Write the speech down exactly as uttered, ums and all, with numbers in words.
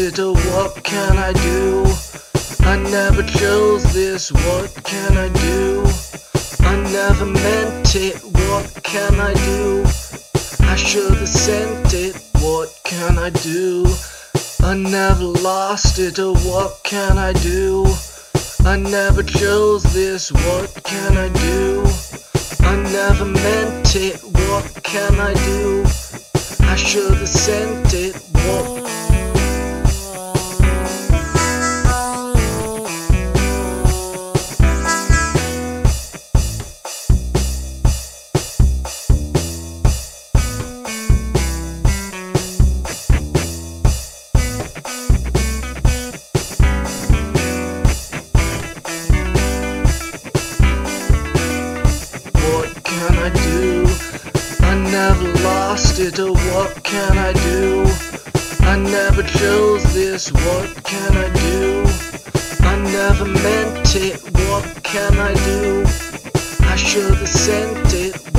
it, oh what can I do? I never chose this, what can I do? I never meant it, what can I do? I should have sent it, what can I do? I never lost it, oh what can I do? I never chose this, what can I do? I never meant it, what can I do? I should have sent it, what? What can I do? I never lost it, oh what can I do? I never chose this, what can I do? I never meant it, what can I do? I should have sent it,